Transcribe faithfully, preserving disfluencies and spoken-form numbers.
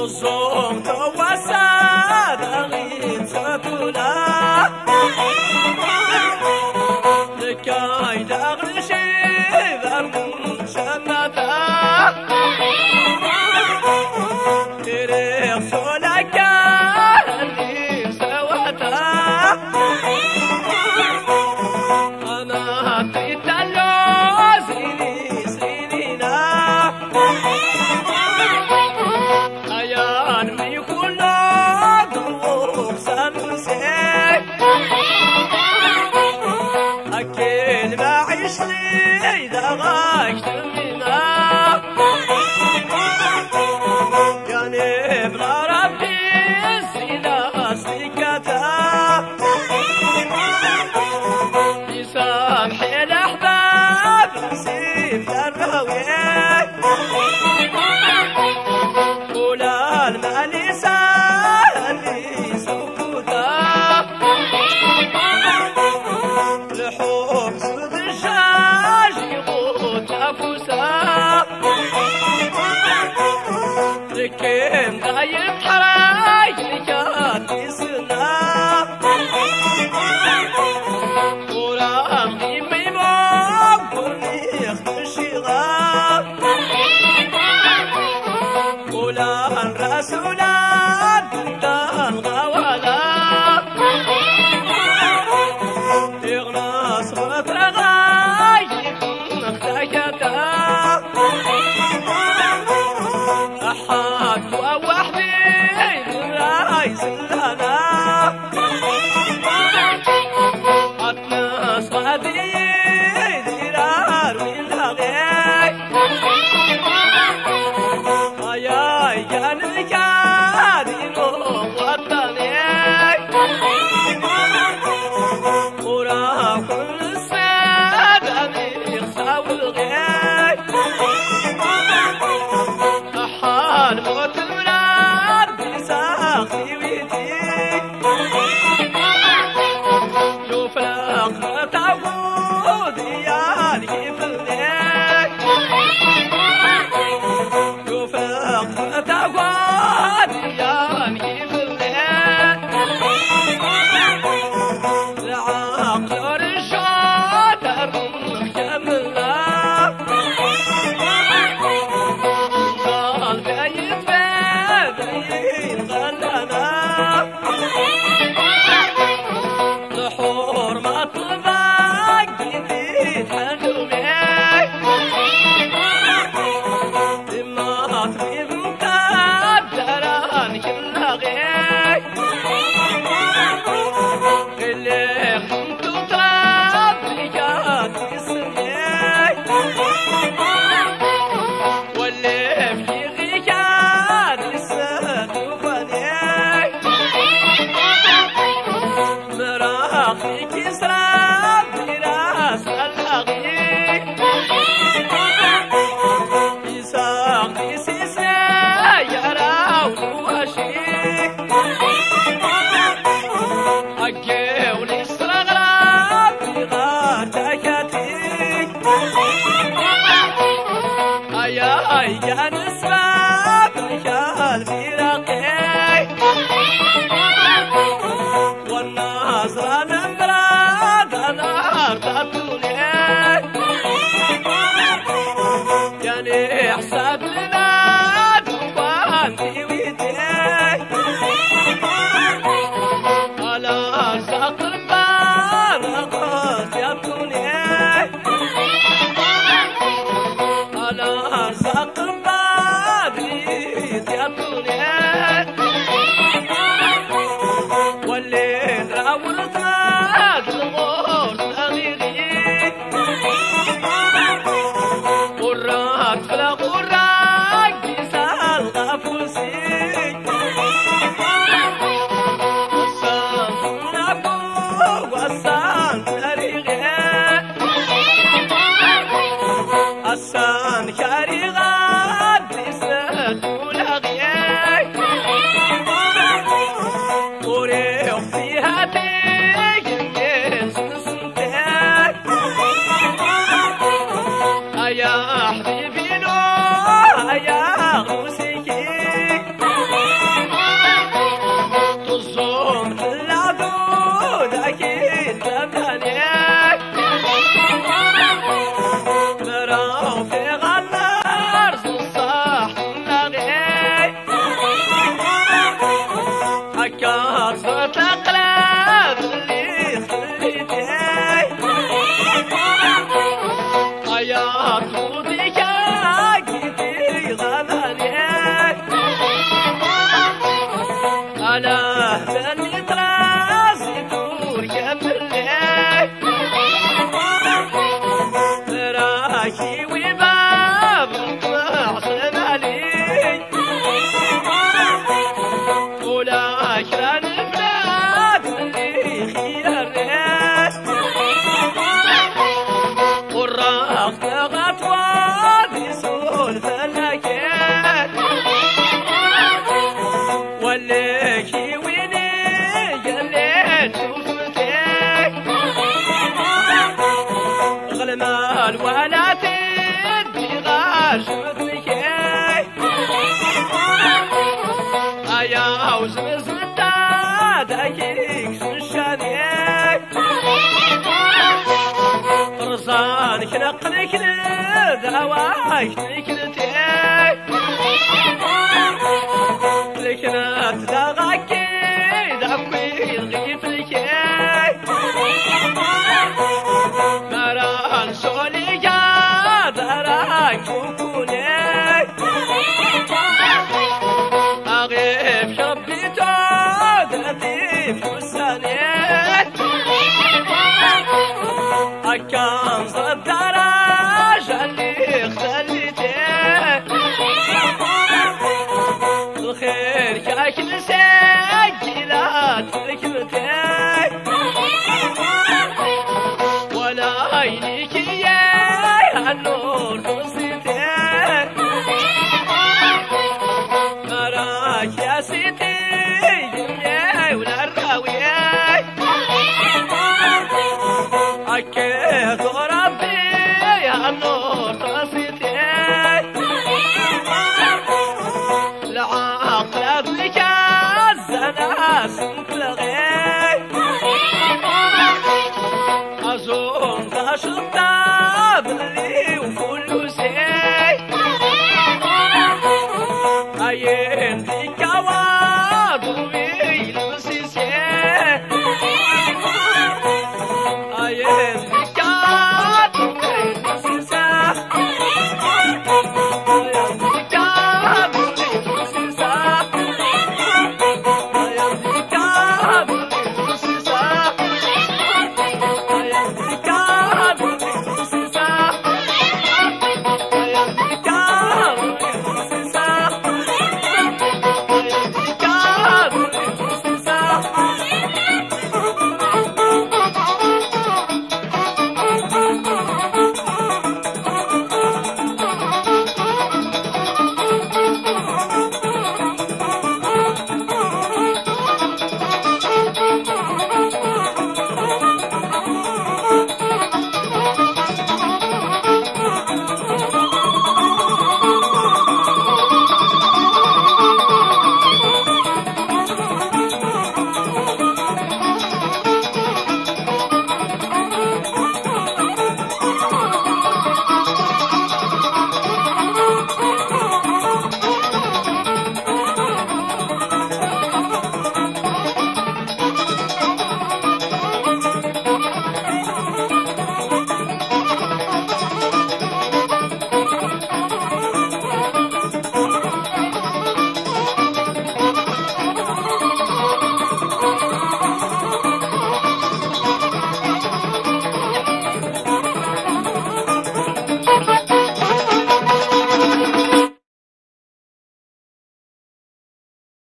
الزوم توساد غيب سفنا لكاي دغرشي ذرم شمتا تريخ سولكا اللي سواتا أنا تيتالو زيني سينينا أيان ميكولا دروب سمسي أكيد ما عشتي دغاك تمينا يعني بلا ربي سينا سيكتا يسامحي الأحباب نسيب الراوي ولا المالي سالي سكوتا الحب سود الشاج يغوت أفوسا لكن دايب حراي لكاتي سنا ورام غيمي مقبرني يخدشي غاب ولان رسولات دان غوالا يغنى صوت رغايب مختاكتا أحد ووحدي راي زلانا أتناس غادي درار والهغي أياي كان الكادي وطني وراه كل السادة يخسى والغي أحال موت الولاد بساقي ويدي يفرق تعود يالي في الليل يفرق تعود يالي في الليل العقل رشاد الرمخ يملا يا نسمة بشال في رقي والناظرة نمرة دنار تطولي يعني حساب لنا دوانتي ويدي على أرزاق البرقات يبتوني على أرزاق البرقات يبتوني ولك ويني قلت وفتك غلمان ولا تدي غاشمت لكي يا وزمز دايك سنشانيك طرزان كنقلك لدواك تكلتيك لكنا تلاغاكي داكوي الغيب لكيك مران سوليكا داراك وكونيك أغيب شبيتو دلتيف وسانيك أكان صدراج اللي اختليتيك الخير كاكل سجلات لكلتيك ولا عينيك يا النور تصيتيك مراك يا سيدي يا ولا الراوية أكيد ربي يا النور تصيتيك لعقلك لك الزناس تلغيك أظن تشطب لي وفلوسك أين